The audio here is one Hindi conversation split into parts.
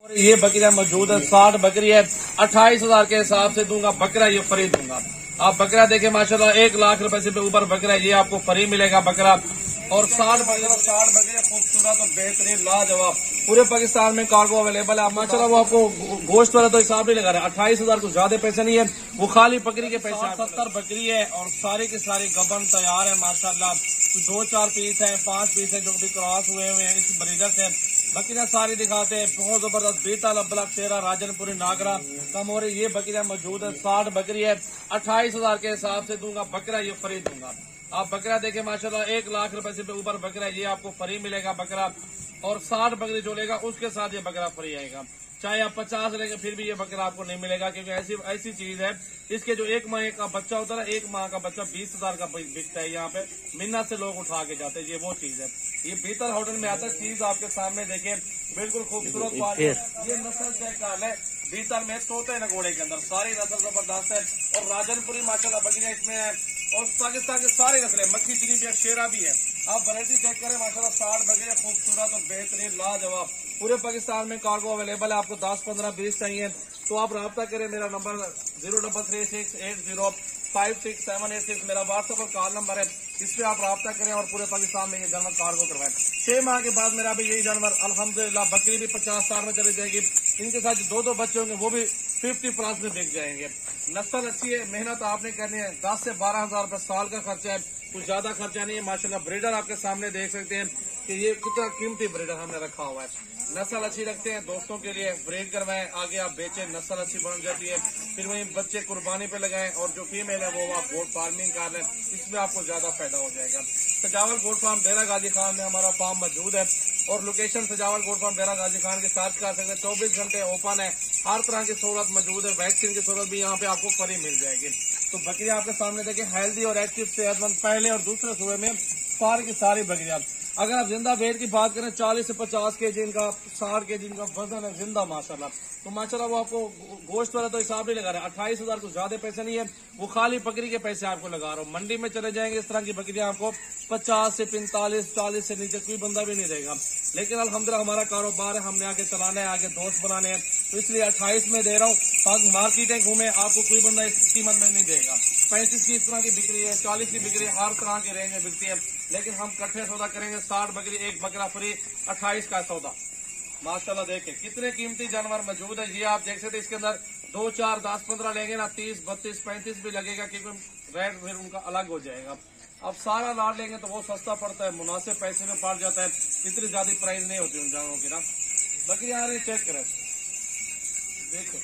और ये बकरियां मौजूद है, 60 बकरी है, 28,000 के हिसाब से दूंगा बकरा, ये फ्री दूंगा। आप बकरा देखें माशाल्लाह, 1 लाख रुपए से ऊपर बकरा, ये आपको फ्री मिलेगा बकरा। और 60 बकरियां खूबसूरत और बेहतरीन लाजवाब, पूरे पाकिस्तान में कार्गो अवेलेबल है। माशाल्लाह वो आपको गोश्त वाला तो हिसाब नहीं लगा रहा है, 28,000 कुछ ज्यादा पैसे नहीं है, वो खाली बकरी के पैसे। 70 बकरी है और सारी की सारी गबन तैयार है माशाल्लाह। 2-4 पीस है, 5 पीस है जो भी क्रॉस हुए हुए हैं इस ब्रीडर से। बकरियां सारी दिखाते हैं, बहुत जबरदस्त बीतल, अब्बलक, शेरा, राजनपुरी, नागरा, कमोरी, ये बकरियां मौजूद है। 60 बकरी है, 28,000 के हिसाब से दूंगा बकरा, ये फ्री दूंगा। आप बकरा देखें माशाल्लाह, 1 लाख रुपए से ऊपर बकरा, ये आपको फ्री मिलेगा बकरा। और 60 बकरी जो लेगा उसके साथ ये बकरा फ्री आएगा। चाहे आप 50 लेंगे फिर भी ये बकरा आपको नहीं मिलेगा, क्योंकि ऐसी चीज है। इसके जो 1 माह का बच्चा होता है, 1 माह का बच्चा 20,000 का बिकता है। यहाँ पे मिन्नत से लोग उठा के जाते हैं, ये वो चीज है। ये बीतल होटल में आता है, चीज आपके सामने देखें, बिल्कुल खूबसूरत। ये नस्ल चेक कर ले, बीतल में तोते न घोड़े के अंदर, सारी नस्ल जबरदस्त है। और राजनपुरी माशाल्लाह बकरियां इसमें है, और पाकिस्तान के सारे नस्लें, मक्खी चिनी भी है, शेरा भी है। आप वैरायटी चेक करें माशाल्लाह, 60 बकरियां खूबसूरत और बेहतरीन लाजवाब, पूरे पाकिस्तान में कार्गो अवेलेबल है। आपको 10, 15, 20 चाहिए तो आप रब्ता करें। मेरा नंबर 033680567886 मेरा व्हाट्सएप और कॉल नंबर है, इस पे आप रब्ता करें और पूरे पाकिस्तान में ये जानवर कार्गो करवाएं। 6 माह के बाद मेरा भी यही जानवर अल्हम्दुलिल्लाह, बकरी भी 50-60 में चली जाएगी। इनके साथ जो 2 बच्चे होंगे वो भी 50+ में बिक जाएंगे। नस्ल अच्छी है, मेहनत आपने करनी है। 10 से 12,000 रुपए साल का खर्चा है, कुछ ज्यादा खर्चा नहीं है। माशाल्लाह ब्रीडर आपके सामने देख सकते हैं कि ये कितना कीमती ब्रीडर हमने रखा हुआ है। नस्ल अच्छी रखते हैं, दोस्तों के लिए ब्रीड करवाएं, आगे आप बेचें, नस्ल अच्छी बन जाती है, फिर वही बच्चे कुर्बानी पे लगाएं। और जो फीमेल है वो आप गोट फार्मिंग कर लें, इसमें आपको ज्यादा फायदा हो जाएगा। सजावल गोट फार्म डेरा गाजी खान में हमारा फार्म मौजूद है, और लोकेशन सजावल गोट फार्म डेरा गाजी खान के सर्च कर सकते हैं। 24 घंटे ओपन है, हर तरह की सहूलत मौजूद है, वैक्सीन की सहूलत भी यहाँ पे आपको फ्री मिल जाएगी। तो बकरियां आपके सामने देखें, हेल्दी और एक्टिव, सेहतमंद, पहले और दूसरे सूबे में सारी की सारी बकरियां। अगर आप जिंदा वेट की बात करें, 40 से 50 केजी इनका, 60 केजी इनका वजन है जिंदा माशाल्लाह। तो माशाल्लाह वो आपको गोश्त वाला तो हिसाब नहीं लगा रहा है, 28,000 कुछ ज्यादा पैसे नहीं है, वो खाली बकरी के पैसे आपको लगा रहा हूँ। मंडी में चले जाएंगे इस तरह की बकरियां आपको 50 से 45, 40 से नीचे कोई बंदा भी नहीं देगा। लेकिन अल्हम्दुलिल्लाह हमारा कारोबार है, हमने आगे चलाना है, आगे दोस्त बनाने हैं, तो इसलिए 28 में दे रहा हूँ। ताकि मार्केटें घूमे, आपको कोई बंदा इस कीमत में नहीं देगा। 35 की इस तरह की बिक्री है, 40 की बिक्री, हर तरह के रेंज में बिकती है। लेकिन हम कट्ठे सौदा करेंगे, 60 बकरी 1 बकरा फ्री, 28 का सौदा। माशाल्लाह देखें कितने कीमती जानवर मौजूद है। ये आप देख सकते हैं, इसके अंदर 2, 4, 10, 15 लेंगे ना, 30, 32, 35 भी लगेगा, क्योंकि रेट फिर उनका अलग हो जाएगा। अब सारा लाट लेंगे तो वो सस्ता पड़ता है, मुनासिब पैसे में पड़ जाता है, इतनी ज्यादा प्राइस नहीं होती उन जानवरों की ना। बकरी आ रही, चेक करें, देखो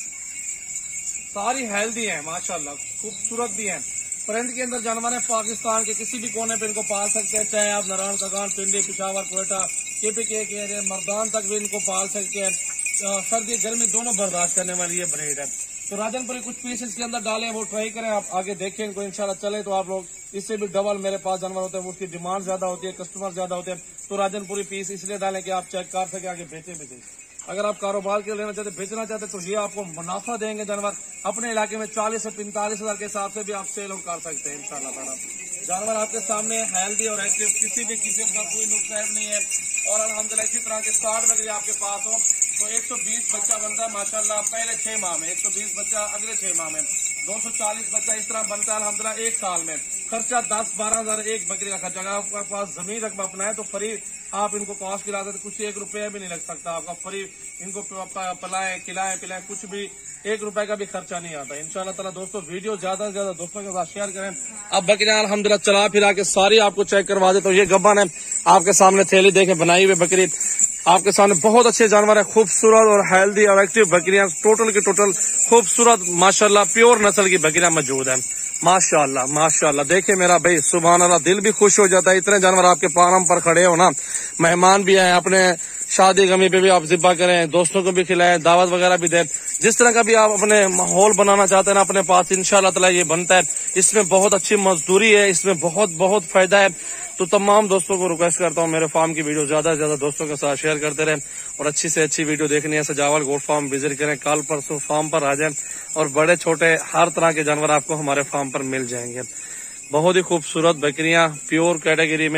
सारी हेल्दी है माशाल्लाह, खूबसूरत भी है। फ्रेंड के अंदर जानवर है, पाकिस्तान के किसी भी कोने पे इनको पाल सकते हैं, चाहे आप नारायण कगान, पिंडी, पिशावर, कोयटा, KPK के एरिया, मर्दान तक भी इनको पाल सकते हैं। सर्दी गर्मी दोनों बर्दाश्त करने वाली ये ब्रीड है। तो राजनपुरी कुछ पीस इसके अंदर डाले, वो ट्राई करें, आप आगे देखें, इनको इंशाल्लाह चले तो आप लोग इससे भी डबल मेरे पास जानवर होते हैं, उसकी डिमांड ज्यादा होती है, कस्टमर ज्यादा होते हैं। तो राजनपुरी पीस इसलिए डालें कि आप चेक कर सके, आगे बेचे भी। अगर आप कारोबार के लिए लेना चाहते, बेचना चाहते, तो ये आपको मुनाफा देंगे जानवर। अपने इलाके में 40 से 45,000 के हिसाब से भी आप सेल कर सकते हैं इंशाल्लाह ताला। जानवर आपके सामने हेल्दी और एक्टिव, किसी भी किस्म का कोई नुकसान नहीं है। और अल्हम्दुलिल्लाह इसी तरह के 60 बकरी आपके पास हो तो 120 बच्चा बनता है माशाल्लाह पहले 6 माह में, 120 बच्चा अगले 6 माह में, 240 बच्चा इस तरह बनता है अल्हम्दुलिल्लाह 1 साल में। खर्चा 10-12 हजार एक बकरी का खर्चा। अगर आपके पास जमीन रकबा अपना है तो फ्री आप इनको कॉस्ट खिला सकते, कुछ 1 रुपया भी नहीं लग सकता आपका। फ्री इनको पलाएं, खिलाएं, पिलाएं, कुछ भी 1 रुपए का भी खर्चा नहीं आता इंशाल्लाह ताला। दोस्तों वीडियो ज्यादा से ज्यादा दोस्तों के साथ शेयर करें। अब बकरियां अल्हम्दुलिल्लाह चला फिरा के सारी आपको चेक करवा दे। तो ये गब्बन है आपके सामने, थैली देखे बनाई हुई बकरी आपके सामने, बहुत अच्छे जानवर है, खूबसूरत और हेल्दी और एक्टिव बकरियां, टोटल की टोटल खूबसूरत माशाल्लाह प्योर नस्ल की बकरियां मौजूद है माशाल्लाह माशाल्लाह। देखिए मेरा भाई सुभान अल्लाह, दिल भी खुश हो जाता है, इतने जानवर आपके फार्म पर खड़े हो ना। मेहमान भी आए, अपने शादी गमी पे भी आप जिब्बा करें, दोस्तों को भी खिलाएं, दावत वगैरह भी दें, जिस तरह का भी आप अपने माहौल बनाना चाहते हैं ना अपने पास, इंशाल्लाह ताला ये बनता है। इसमें बहुत अच्छी मजदूरी है, इसमें बहुत बहुत फायदा है। तो तमाम दोस्तों को रिक्वेस्ट करता हूँ मेरे फार्म की वीडियो ज्यादा से ज्यादा दोस्तों के साथ शेयर करते रहें, और अच्छी से अच्छी वीडियो देखनी है सजावल गोट फार्म विजिट करें, कल परसों फार्म पर आ जाएं, और बड़े छोटे हर तरह के जानवर आपको हमारे फार्म पर मिल जाएंगे। बहुत ही खूबसूरत बकरियां प्योर कैटेगरी में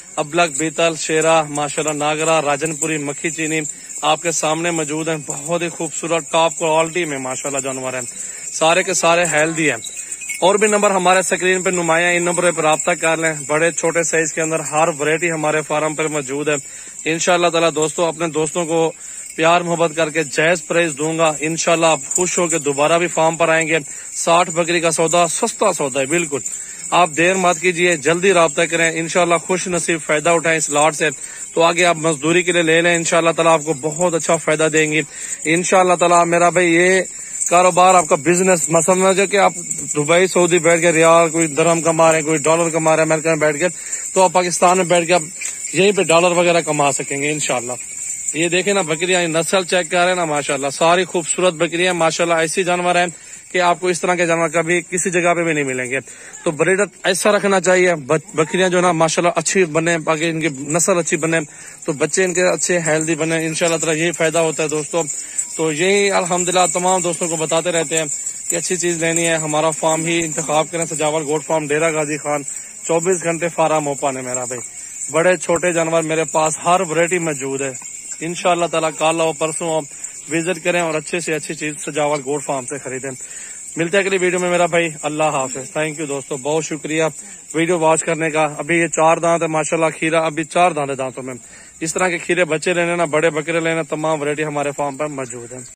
अबलग, बीतल, शेरा, माशाल्लाह नागरा, राजनपुरी, मक्खी चीनी आपके सामने मौजूद हैं। बहुत ही खूबसूरत टॉप क्वालिटी में माशाल्लाह जानवर हैं, सारे के सारे हेल्दी हैं। और भी नंबर हमारे स्क्रीन पे नुमाया, इन नंबर पर रब्ता कर लें। बड़े छोटे साइज के अंदर हर वैरायटी हमारे फार्म पर मौजूद है। इंशाल्लाह ताला दोस्तों अपने दोस्तों को प्यार मोहब्बत करके जायज प्राइस दूंगा। इंशाल्लाह आप खुश होकर दोबारा भी फार्म पर आएंगे। 60 बकरी का सौदा सस्ता सौदा है बिल्कुल। आप देर मत कीजिए, जल्दी रब्ता करें। इंशाल्लाह खुश नसीब फायदा उठाएं इस लॉट से। तो आगे आप मजदूरी के लिए ले लें, इंशाल्लाह ताला आपको बहुत अच्छा फायदा देंगी इंशाल्लाह ताला। मेरा भाई ये कारोबार आपका बिजनेस मत समझो कि आप दुबई सऊदी बैठ के रियाल कोई दरहम कमा रहे हैं, कोई डॉलर कमा रहे हैं अमेरिका में बैठ के, तो आप पाकिस्तान में बैठ के आप यहीं पे डॉलर वगैरह कमा सकेंगे इंशाल्लाह। ये देखें ना बकरियां, नस्ल चेक कर रहे हैं ना माशाल्लाह, सारी खूबसूरत बकरियां माशाल्लाह। ऐसी जानवर हैं कि आपको इस तरह के जानवर कभी किसी जगह पे भी नहीं मिलेंगे। तो ब्रीडर ऐसा रखना चाहिए, बकरियां जो ना माशाल्लाह अच्छी बने, बाकी इनकी नस्ल अच्छी बने, तो बच्चे इनके अच्छे हेल्दी बने इंशाल्लाह ताला। यही फायदा होता है दोस्तों। तो यही अल्हम्दुलिल्लाह तमाम दोस्तों को बताते रहते हैं कि अच्छी चीज लेनी है हमारा फार्म ही इंतखाब करें। सजावल गोट फार्म, डेरा गाजी खान, 24 घंटे फार्म ओपन है मेरा भाई। बड़े छोटे जानवर मेरे पास हर वैरायटी मौजूद है इंशाल्लाह ताला। कल आओ परसों आओ, विजिट करें और अच्छे से अच्छी चीज सजावल गोट फार्म से खरीदें। मिलते हैं अगली वीडियो में मेरा भाई। अल्लाह हाफिज। थैंक यू दोस्तों, बहुत शुक्रिया वीडियो वॉच करने का। अभी ये 4 दांत है माशाल्लाह, खीरा अभी 4 दांत है दांतों में। इस तरह के खीरे बच्चे लेने ना, बड़े बकरे लेना, तमाम वैरायटी हमारे फार्म पर मौजूद है।